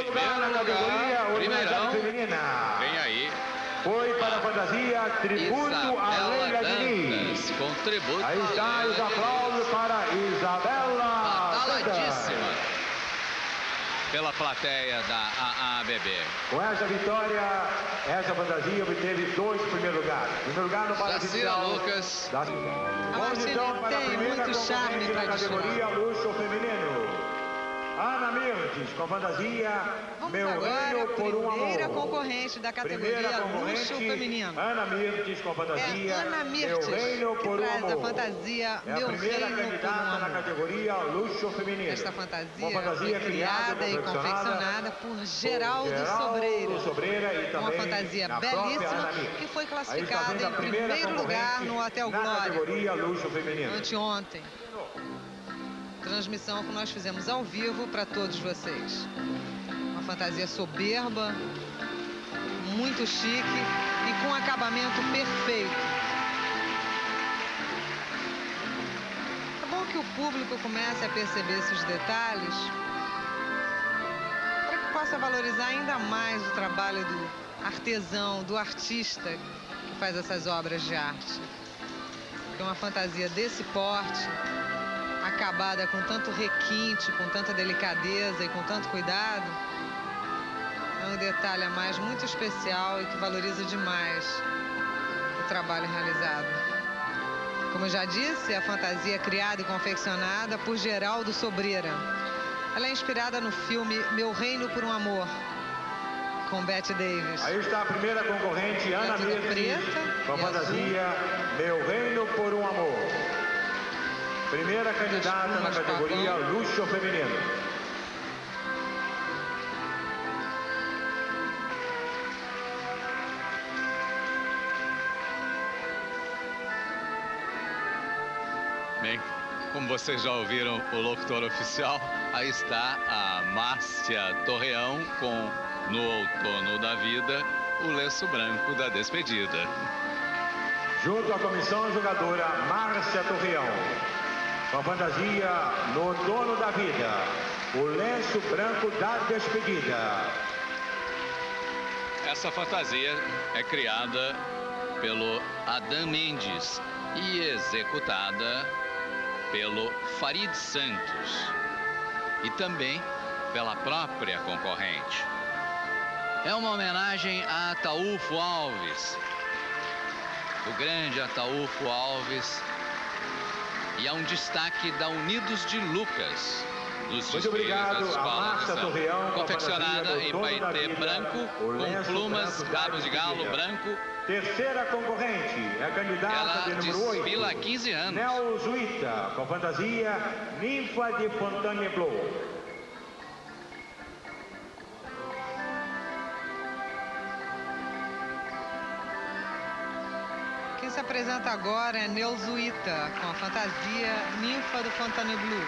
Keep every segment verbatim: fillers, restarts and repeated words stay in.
primeiro lugar, primeirão, vem aí. Foi para a fantasia Tributo a Leila Diniz. Com tributo. Aí está os aplausos para Isabela. Bataladíssima pela plateia da A A B B. Com essa vitória, essa fantasia obteve dois primeiros lugares. Primeiro lugar no baile Jacira Lucas. Da... Vamos então para a primeira concorrente na categoria luxo feminino. Ana Mirtes, com fantasia Vamos Meu agora, Reino por um Amor. primeira concorrente da categoria Primeira luxo feminino. Ana Mirtes, com fantasia É Ana Mirtes, Meu Reino que por um traz Amor. a fantasia É a Meu primeira Reino por um candidata na Amor. categoria luxo feminino. Esta fantasia, Uma fantasia foi criada e confeccionada por Geraldo, Geraldo Sobreira. Sobreira e também Uma fantasia na própria belíssima Ana Mirtes. que foi Aí está classificada vendo a em primeira primeiro lugar concorrente no Hotel na Glória. categoria luxo feminino. Anteontem. Transmissão que nós fizemos ao vivo para todos vocês. Uma fantasia soberba, muito chique e com acabamento perfeito. É bom que o público comece a perceber esses detalhes para que possa valorizar ainda mais o trabalho do artesão, do artista que faz essas obras de arte. Porque uma fantasia desse porte, acabada com tanto requinte, com tanta delicadeza e com tanto cuidado, é um detalhe a mais muito especial e que valoriza demais o trabalho realizado. Como eu já disse, a fantasia é criada e confeccionada por Geraldo Sobreira. Ela é inspirada no filme Meu Reino por um Amor, com Bette Davis. Aí está a primeira concorrente, Ana Mirtes, com a fantasia Meu Reino por um Amor. Primeira candidata na categoria luxo feminino. Bem, como vocês já ouviram o locutor oficial, aí está a Márcia Torreão com No Outono da Vida, o lenço branco da despedida. Junto à comissão jogadora Márcia Torreão, com a fantasia No Outono da Vida, o lenço branco da despedida. Essa fantasia é criada pelo Adam Mendes e executada pelo Farid Santos e também pela própria concorrente. É uma homenagem a Ataúfo Alves, o grande Ataúfo Alves, e há um destaque da Unidos de Lucas, dos Muito obrigado da Escola a Márcia Torreão, confeccionada em paetê branco, com plumas, cabos de galo branco. Terceira concorrente é a candidata Ela de número oito. desfila há quinze anos. Nel Zuita, com a fantasia Ninfa de Fontainebleau. Quem se apresenta agora é Nel Zuita, com a fantasia Ninfa do Fontainebleau.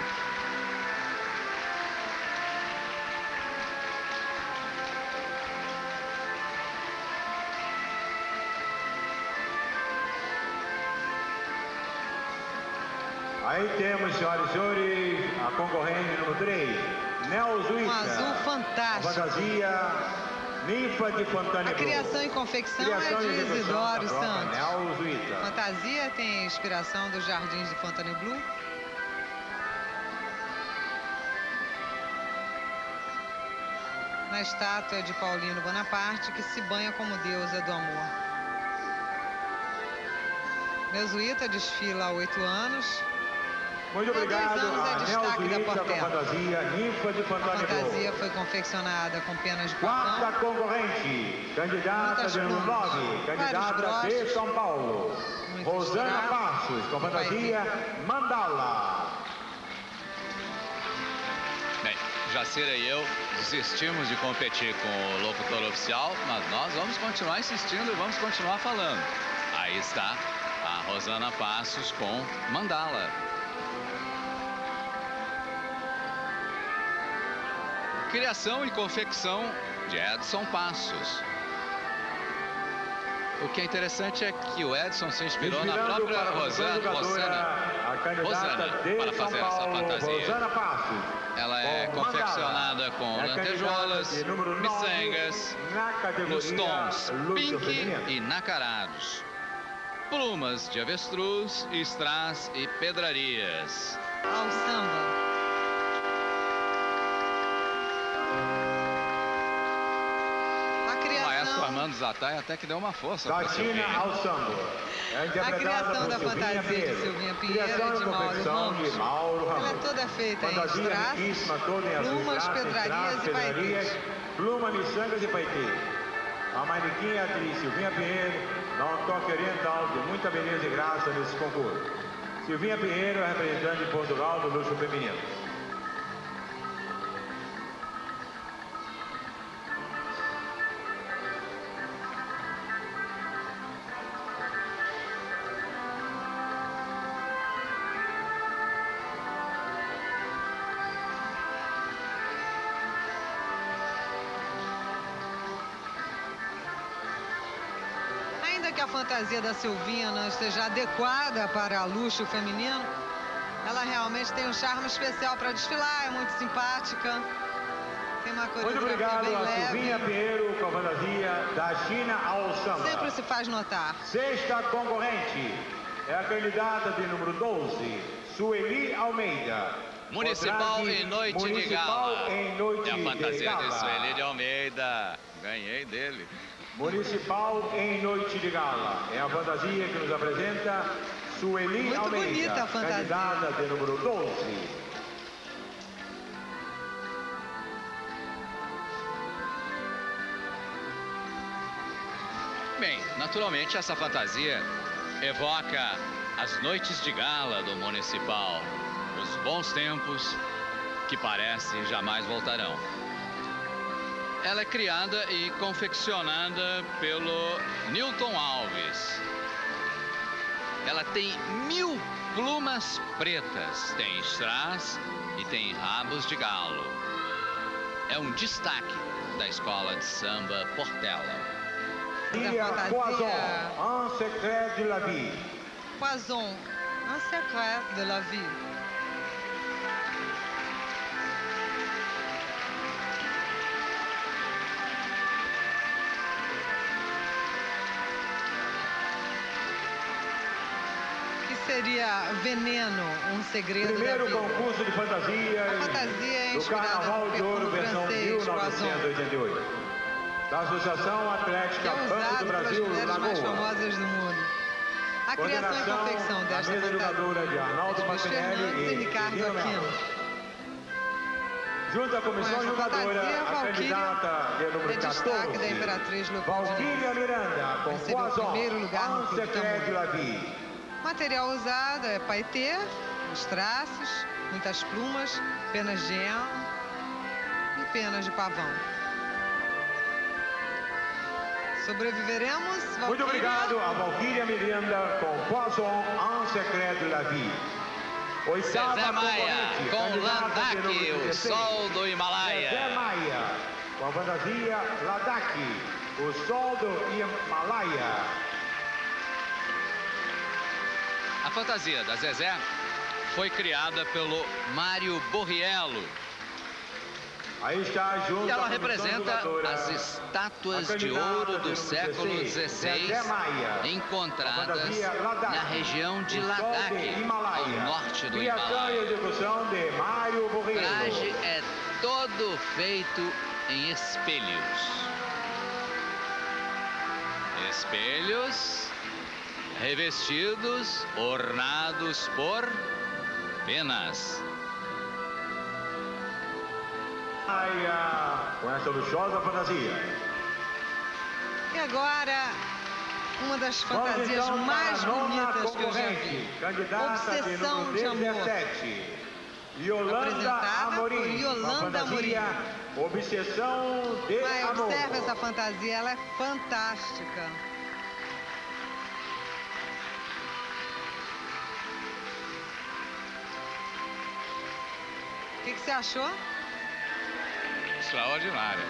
Aí temos, senhoras e senhores, a concorrente número três, Nel Zuita. Um azul fantástico. A fantasia Ninfa de Fontainebleau. A criação e confecção Criação é de e execução Isidoro da própria Santos. Nel Zuita. Fantasia tem inspiração dos jardins de Fontainebleau. Na estátua de Paulino Bonaparte, que se banha como deusa do amor. Nel Zuita desfila há oito anos. Muito obrigado Há dois anos é a Nel destaque da Zuita com a Portela. fantasia Ninfa de A Fontainebleau. fantasia foi confeccionada com penas de Quarta cotão. concorrente, candidata Muitas de número plumas, nove, candidata vários de broches, São Paulo, muito Rosana misturado. Passos, com a Vai fantasia Mandala. Bem, Jacira e eu desistimos de competir com o locutor oficial, mas nós vamos continuar insistindo e vamos continuar falando. Aí está a Rosana Passos com Mandala. Criação e confecção de Edson Passos. O que é interessante é que o Edson se inspirou na Inspirando própria para a Rosana, jogadora Rosana, aqui candidata de para fazer São essa Paulo, fantasia. Rosana Passos. Ela é Com confeccionada com é lantejoulas, candidata de número nove miçangas, na categoria nos tons luxo pink feminino. e nacarados. Plumas de avestruz, strass e pedrarias. Ao samba. O maestro Armando Zatai até que deu uma força Da para China ao samba. É A interpretada criação por da Silvinha fantasia de Pinheiro. Silvinha Pinheiro Criação e de e Mauro confecção Ramos. de Mauro Ramos. Ela é toda feita em Fantasia strass, riquíssima, toda em azul, plumas, strass, pedrarias strass, e pedrarias, paetês. pluma, miçangas e paetê. A manequim atriz Silvinha Pinheiro dá um toque oriental de muita beleza e graça nesse concurso. Silvinha Pinheiro é representante de Portugal no luxo feminino. Ainda que a fantasia da Silvinha não esteja adequada para luxo feminino, ela realmente tem um charme especial para desfilar, é muito simpática. Tem uma Muito coreografia obrigado bem a Silvinha leve. Pinheiro com a fantasia da China ao samba. Sempre se faz notar. Sexta concorrente é a candidata de número doze, Sueli Almeida. Municipal Contrate em noite de Municipal gala. em noite É a de fantasia gala. de Sueli de Almeida. Ganhei dele. Municipal em noite de gala. É a fantasia que nos apresenta Sueli Muito Almeida, bonita a fantasia. candidata de número doze. Bem, naturalmente essa fantasia evoca as noites de gala do Municipal, os bons tempos que parece jamais voltarão. Ela é criada e confeccionada pelo Newton Alves. Ela tem mil plumas pretas, tem strass e tem rabos de galo. É um destaque da escola de samba Portela. E a fantasia. Poisson, Un secret de la vie. Poisson, un secret de la vie. Que seria Veneno, um segredo Primeiro da vida. concurso de fantasias A fantasia é do inspirada Carnaval no de Ouro, perfume versão francês, mil novecentos e oitenta e oito. Da Associação Que Atlética é Banco do usado pelas Brasil, mulheres mais Lagoa. famosas do mundo. A criação e Coordenação, confecção a desta mesa jogadora de fantasia Arnaldo de Luiz Patinelli Fernandes e e Ricardo Dino Melo. Aquino. Junto à comissão Com essa jogadora, fantasia, a Valquíria candidata de número é destaque quatorze, da Imperatriz Leopoldina. Valquíria Miranda, com Recebeu o Poisson, primeiro lugar no Un Clube secret de Tambor. la vie. O material usado é paetê, os traços, muitas plumas, penas de elmo e penas de pavão. Sobreviveremos, Valquíria? Muito obrigado a Valquíria Miranda com Poisson, Un secret de la vie. Oitava Zezé Maia, concorrente, com candidata de número Ladakh, o dezesseis. sol do Himalaia. Zezé Maia, com a fantasia Ladakh, o sol do Himalaia. A fantasia da Zezé foi criada pelo Mário Borriello. Aí está junto E ela à comissão representa jogadora, as a estátuas de candidata ouro de do número século dezesseis, dezesseis, Zezé Maia, encontradas fantasia Ladakh, na região de o sol Ladakh, do Himalaia. ao norte do Criação e Himalaia. execução de Mário O Borriello. traje é todo feito em espelhos. Espelhos revestidos, ornados por penas. Maia, com essa luxuosa fantasia. E agora, uma das Vamos fantasias então mais para a nona bonitas que eu já concorrente, vi. candidata de Obsessão número de amor. dezessete, Yolanda Apresentada por Amorim, com a Yolanda fantasia Obsessão de Mas Amor. observe essa fantasia, ela é fantástica. O que, que você achou? Extraordinária.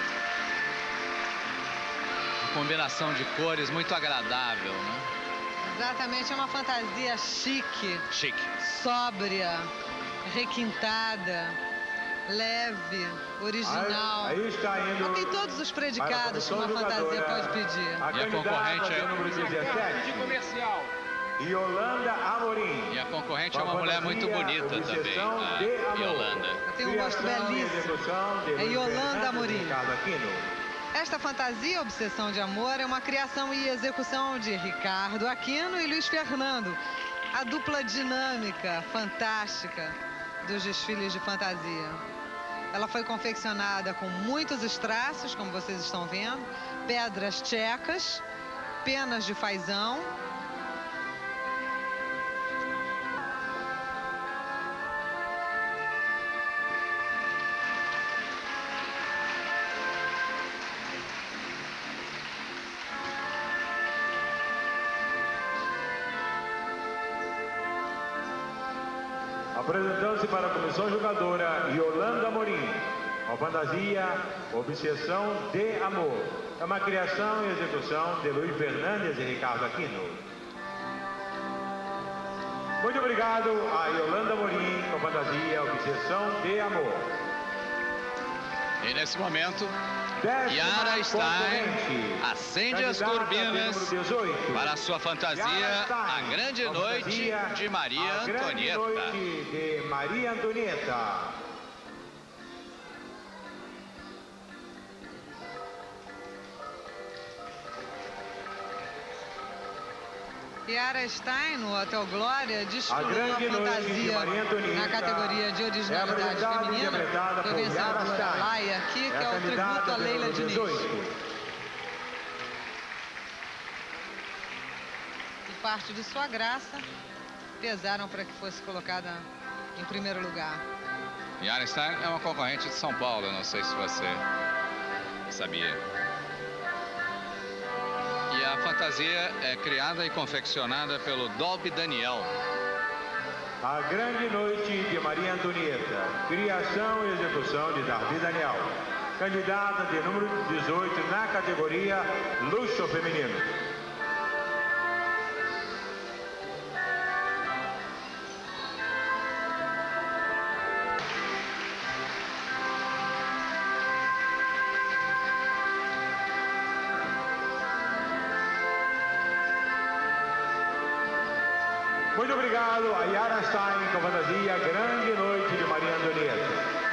Uma combinação de cores muito agradável, né? Exatamente, é uma fantasia chique. Chique. Sóbria, requintada, leve, original. Aí, aí está indo. Ela tem todos os predicados que uma fantasia pode pedir. A e a concorrente é número dezessete. De comercial. Yolanda Amorim. E a concorrente é uma mulher muito bonita também, a Yolanda. Tem um rosto belíssimo. É Yolanda Amorim. Esta fantasia, Obsessão de Amor, é uma criação e execução de Ricardo Aquino e Luiz Fernando. A dupla dinâmica, fantástica dos desfiles de fantasia. Ela foi confeccionada com muitos estraços, como vocês estão vendo, pedras tchecas, penas de fazão. Apresentando-se para a comissão julgadora, Yolanda Amorim. A fantasia Obsessão de Amor. É uma criação e execução de Luiz Fernandes e Ricardo Aquino. Muito obrigado a Yolanda Amorim com a fantasia Obsessão de Amor. E nesse momento, Yara Stein acende as turbinas para a sua fantasia A Grande Noite de Maria Antonieta. A Grande Noite de Maria Antonieta. Yara Stein, no Hotel Glória, desfilou a fantasia na categoria de originalidade feminina. Foi vencedora a Laia aqui, que é o tributo a Leila Diniz. E parte de sua graça pesaram para que fosse colocada em primeiro lugar. Yara Stein é uma concorrente de São Paulo, não sei se você sabia. E a fantasia é criada e confeccionada pelo Dolby Daniel. A Grande Noite de Maria Antonieta. Criação e execução de Darby Daniel. Candidata de número dezoito na categoria Luxo Feminino. Muito obrigado a Yara Stein com a fantasia Grande Noite de Maria Antonieta.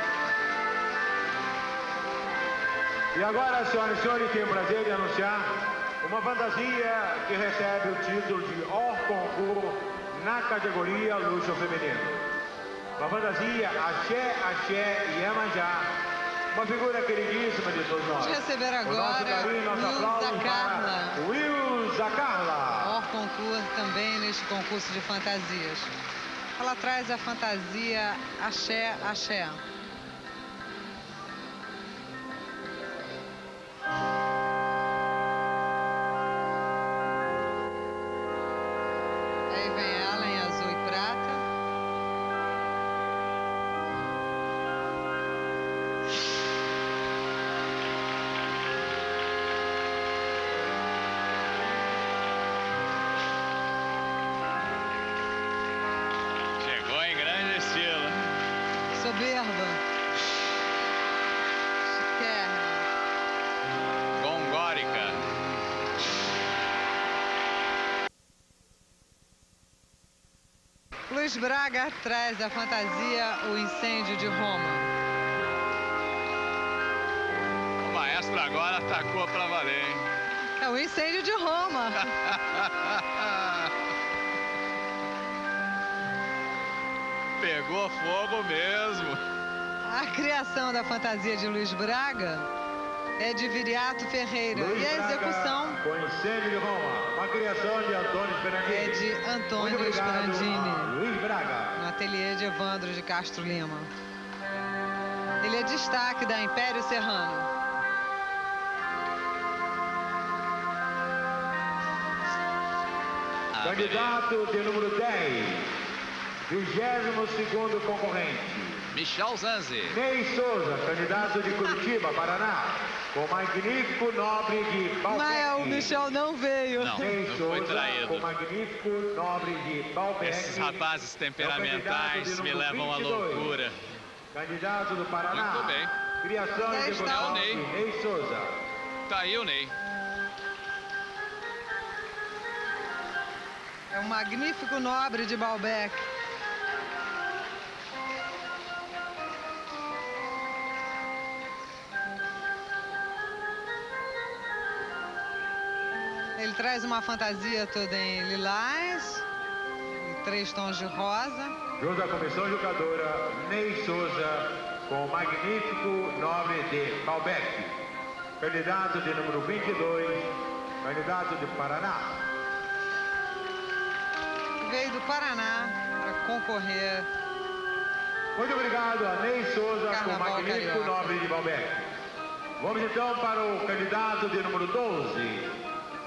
E agora, senhoras e senhores, tenho o prazer de anunciar uma fantasia que recebe o título de Hors Concurso na categoria Luxo Feminino. Uma fantasia Axé, Axé e Iemanjá. Uma figura queridíssima de todos nós. Vamos receber agora o nosso carinho, nosso aplauso para Will Zacarla. Hors Concurso também neste concurso de fantasias. Ela traz a fantasia Axé, Axé. Aí vem ela em azul e prata. Soberba. Chiquérrima. Gongórica. Luiz Braga traz a fantasia O Incêndio de Roma. O maestro agora atacou pra valer, hein? É o Incêndio de Roma. Pegou fogo mesmo. A criação da fantasia de Luiz Braga é de Viriato Ferreira. Luiz e a execução Braga, com Incêndio de Roma. Uma criação de Antônio Esperandini. é de Antônio Esperandini, Luiz Braga. no ateliê de Evandro de Castro Lima. Ele é destaque da Império Serrano. Candidato de número dez, vigésimo segundo concorrente, Michel Zanzi. Ney Souza, candidato de Curitiba, Paraná, com magnífico nobre de Balbec. Mas o Michel não veio. Não, Ney não Souza, foi traído. com magnífico nobre de Balbec. Esses rapazes temperamentais é me levam à vinte e dois. loucura. Candidato do Paraná. Muito bem. Criação e Dez execução não. de Ney Souza. Tá aí o Ney. É um magnífico nobre de Balbec. Ele traz uma fantasia toda em lilás e três tons de rosa. Junto à comissão jogadora, Ney Souza, com o magnífico nobre de Balbec. Candidato de número vinte e dois, candidato de Paraná. Veio do Paraná para concorrer. Muito obrigado a Ney Souza, com o Carnaval magnífico Carioca. nobre de Balbec. Vamos então para o candidato de número doze.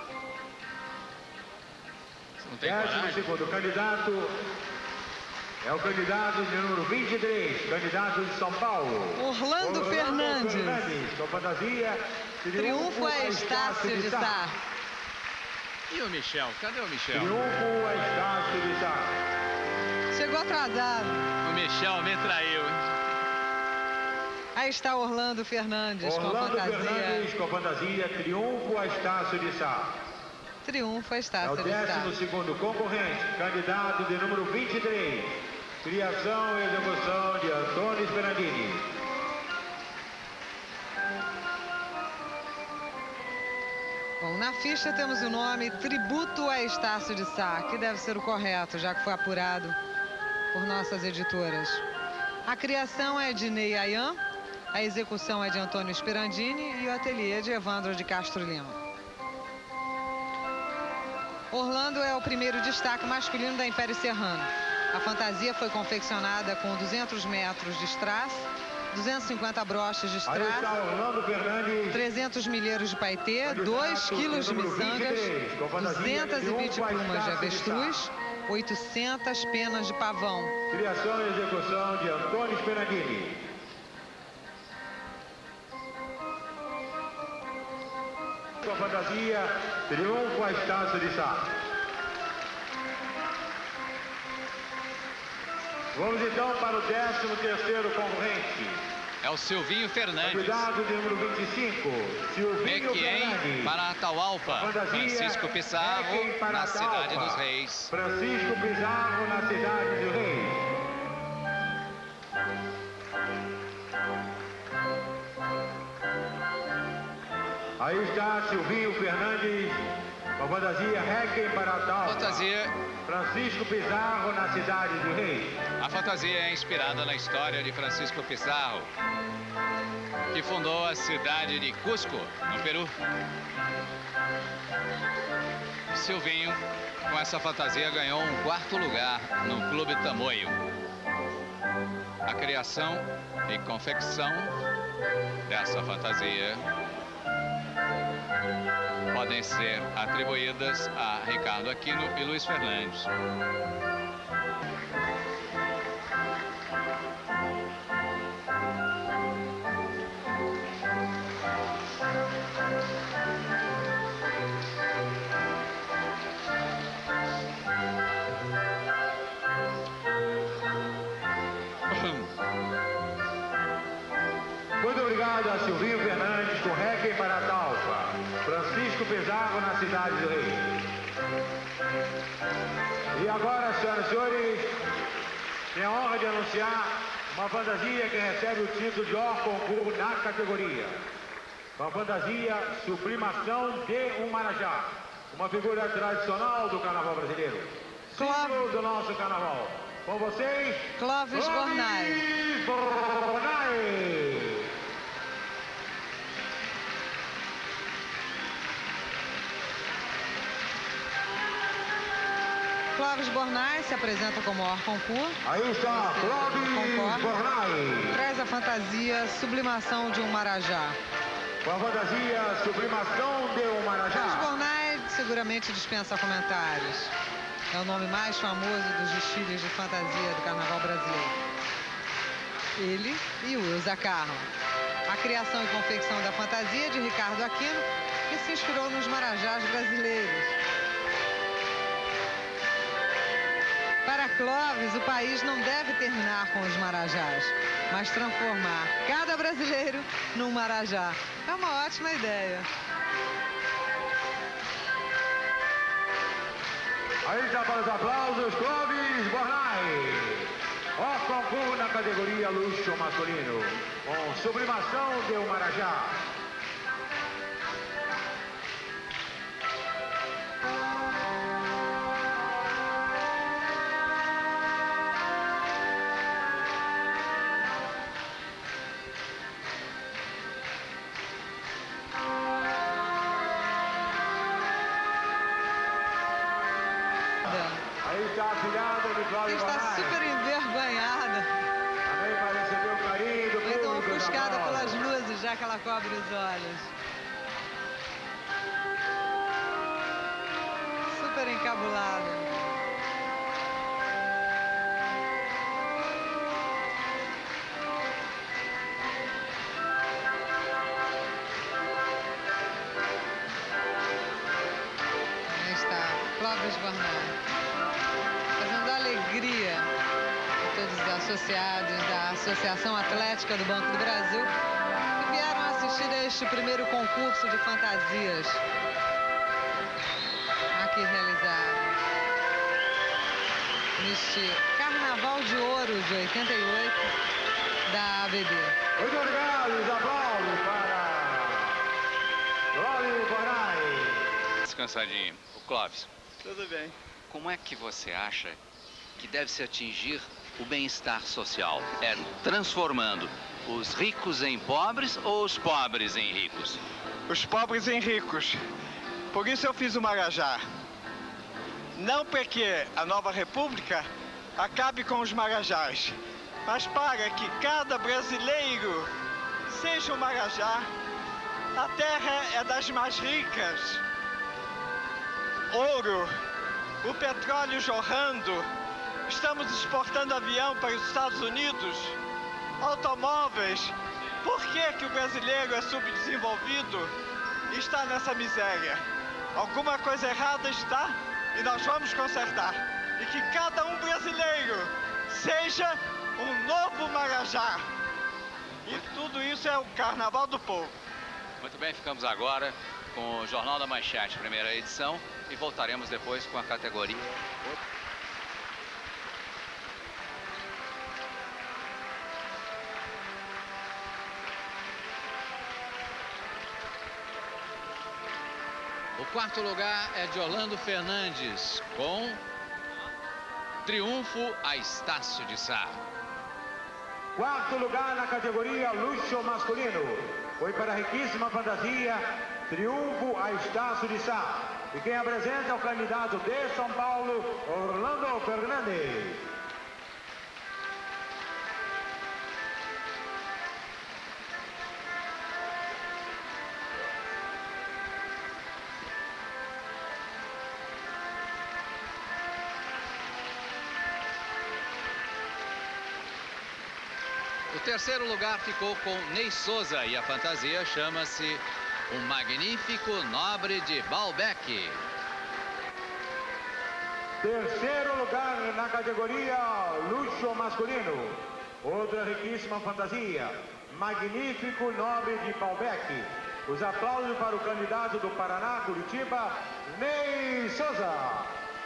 Não tem Décimo coragem? segundo candidato é o candidato de número vinte e três, candidato de São Paulo. Orlando Fernandes. Fernandes, com fantasia. Triunfo a Estácio de Sá. E o Michel? Cadê o Michel? Triunfo a Estácio de Sá. Chegou atrasado. O Michel me traiu, hein? Aí está Orlando Fernandes com a Orlando fantasia. Fernandes com fantasia. Triunfo a Estácio de Sá. Triunfo a É o Estácio de Sá. décimo segundo concorrente, candidato de número vinte e três. Criação e execução de Antônio Sperandini. Bom, na ficha temos o nome Tributo a Estácio de Sá, que deve ser o correto, já que foi apurado por nossas editoras. A criação é de Ney Ayan, a execução é de Antônio Sperandini e o ateliê de Evandro de Castro Lima. Orlando é o primeiro destaque masculino da Império Serrano. A fantasia foi confeccionada com duzentos metros de strass, duzentos e cinquenta broches de Aí está strass, Orlando Fernandes. trezentos milheiros de paetê, dois quilos de miçangas, duzentas e vinte plumas de avestruz, oitocentas penas de pavão. Criação e execução de Antônio Sperandini. Com a fantasia, triunfo a Estácio de Sá. Vamos então para o décimo terceiro concorrente. É o Silvinho Fernandes. Candidato de número vinte e cinco, Silvinho Mequien Fernandes. para Atahualpa. Fantasia, Francisco Pissarro Mequien para na Atahualpa. Cidade dos Reis. Francisco Pissarro na Cidade dos Reis. Aí está Silvinho Fernandes, com fantasia Requiem para Atahualpa. Fantasia, Francisco Pissarro na Cidade dos Reis. a fantasia é inspirada na história de Francisco Pissarro, que fundou a cidade de Cusco, no Peru. Silvinho, com essa fantasia, ganhou um quarto lugar no Clube Tamoio. A criação e confecção dessa fantasia podem ser atribuídas a Ricardo Aquino e Luiz Fernandes. Muito obrigado a Silvinho Fernandes com Requiem para Atahualpa. Francisco Pissarro na Cidade do Rei. E agora, senhoras e senhores, tenho a honra de anunciar uma fantasia que recebe o título de Or Concurso na categoria. Uma fantasia Sublimação de um Marajá. Uma figura tradicional do carnaval brasileiro. Símbolo do nosso carnaval. Com vocês, Clóvis Bornai. Bornai. Clóvis Bornai se apresenta como Or Concurso. Aí está Clóvis Concordo. Bornai. Traz a fantasia Sublimação de um Marajá. Com a fantasia Sublimação de um Clóvis Marajá. Bornai seguramente dispensa comentários. É o nome mais famoso dos desfiles de fantasia do carnaval brasileiro. ele e o Elza Carla. A criação e confecção da fantasia de Ricardo Aquino, que se inspirou nos marajás brasileiros. Para Clóvis, o país não deve terminar com os marajás, mas transformar cada brasileiro num marajá. É uma ótima ideia. Aí está para os aplausos, Clóvis Bornai. Ó concurso na categoria luxo masculino, com sublimação de um marajá. Aí está a filhada de Clóvis Bornai. Está super envergonhada. Também para receber o carinho do Foi tão público. ofuscada pelas luzes, já que ela cobre os olhos. Super encabulada. Aí está, Clóvis Bornai. Fazendo a alegria de todos os associados da Associação Atlética do Banco do Brasil que vieram assistir a este primeiro concurso de fantasias aqui realizado neste Carnaval de Ouro de oitenta e oito da A B B. Muito obrigado, os aplausos para Clóvis Bornai. Descansadinho. O Clóvis, Tudo bem. como é que você acha que deve se atingir o bem-estar social? É transformando os ricos em pobres ou os pobres em ricos? Os pobres em ricos. Por isso eu fiz o marajá. Não porque a nova república acabe com os marajás, mas para que cada brasileiro seja um marajá. A terra é das mais ricas. Ouro, o petróleo jorrando. Estamos exportando avião para os Estados Unidos, automóveis. Por que que o brasileiro é subdesenvolvido e está nessa miséria? Alguma coisa errada está e nós vamos consertar. E que cada um brasileiro seja um novo marajá. E tudo isso é o Carnaval do Povo. Muito bem, ficamos agora com o Jornal da Manchete, primeira edição, e voltaremos depois com a categoria. O quarto lugar é de Orlando Fernandes, com Triunfo a Estácio de Sá. Quarto lugar na categoria luxo masculino. Foi para a riquíssima fantasia Triunfo a Estácio de Sá. E quem apresenta é o candidato de São Paulo, Orlando Fernandes. O terceiro lugar ficou com Ney Souza e a fantasia chama-se O Magnífico Nobre de Balbec. Terceiro lugar na categoria luxo masculino. Outra riquíssima fantasia, Magnífico Nobre de Balbec. Os aplausos para o candidato do Paraná, Curitiba, Ney Souza.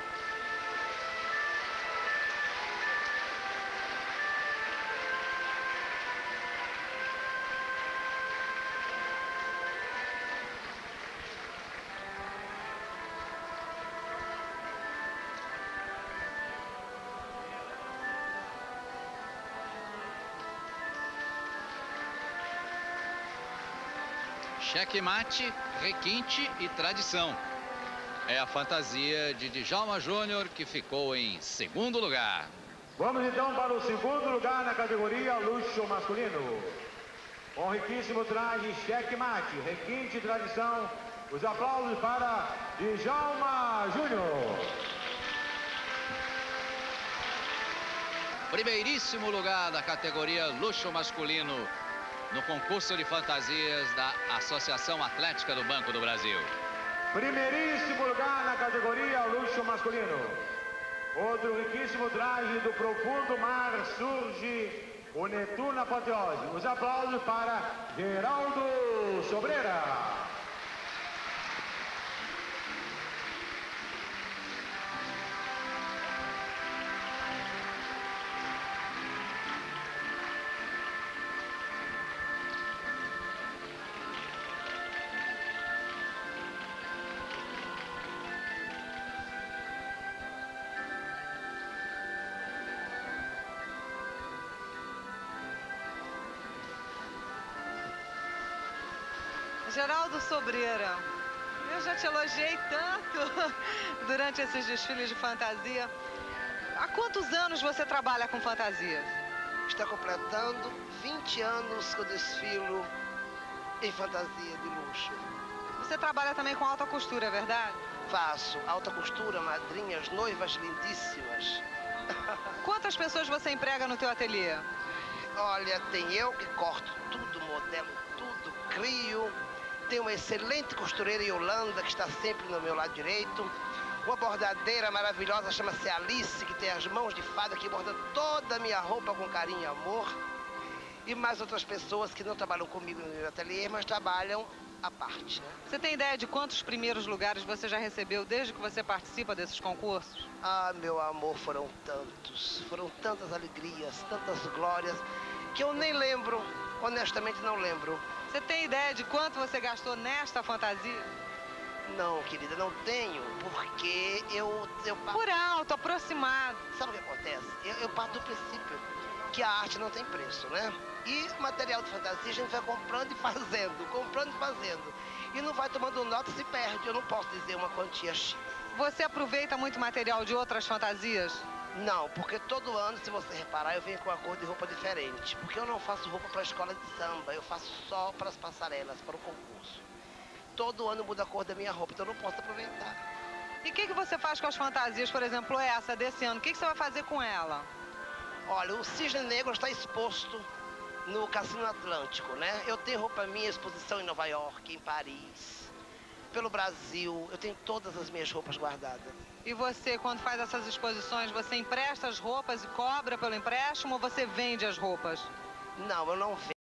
Checkmate, requinte e tradição. É a fantasia de Djalma Júnior que ficou em segundo lugar. Vamos então para o segundo lugar na categoria luxo masculino. Com riquíssimo traje checkmate, requinte e tradição. Os aplausos para Djalma Júnior. primeiríssimo lugar da categoria luxo masculino no concurso de fantasias da Associação Atlética do Banco do Brasil. Primeiríssimo lugar na categoria luxo masculino. Outro riquíssimo traje do profundo mar surge o Netuno Apoteose. Os aplausos para Geraldo Sobreira. Geraldo Sobreira, eu já te elogiei tanto durante esses desfiles de fantasia. Há quantos anos você trabalha com fantasia? Está completando vinte anos que eu desfilo em fantasia de luxo. Você trabalha também com alta costura, é verdade? Faço alta costura, madrinhas, noivas lindíssimas. Quantas pessoas você emprega no teu ateliê? Olha, tem eu que corto tudo, modelo tudo, crio. Tem uma excelente costureira Yolanda, que está sempre no meu lado direito. Uma bordadeira maravilhosa, chama-se Alice, que tem as mãos de fada, que borda toda a minha roupa com carinho e amor. E mais outras pessoas que não trabalham comigo no meu ateliê, mas trabalham à parte, né? Você tem ideia de quantos primeiros lugares você já recebeu desde que você participa desses concursos? Ah, meu amor, foram tantos. Foram tantas alegrias, tantas glórias, que eu nem lembro, honestamente não lembro. Você tem ideia de quanto você gastou nesta fantasia? Não, querida, não tenho, porque eu... eu parto... Por alto, aproximado. Sabe o que acontece? Eu, eu parto do princípio que a arte não tem preço, né? E material de fantasia a gente vai comprando e fazendo, comprando e fazendo. E não vai tomando nota e se perde. Eu não posso dizer uma quantia X. Você aproveita muito material de outras fantasias? Não, porque todo ano, se você reparar, eu venho com uma cor de roupa diferente. Porque eu não faço roupa para a escola de samba, eu faço só para as passarelas, para o concurso. Todo ano muda a cor da minha roupa, então eu não posso aproveitar. E o que, que você faz com as fantasias, por exemplo, essa desse ano? O que, que você vai fazer com ela? Olha, o Cisne Negro está exposto no Cassino Atlântico, né? Eu tenho roupa minha, exposição em Nova York, em Paris, pelo Brasil. Eu tenho todas as minhas roupas guardadas. E você, quando faz essas exposições, você empresta as roupas e cobra pelo empréstimo ou você vende as roupas? Não, eu não vendo.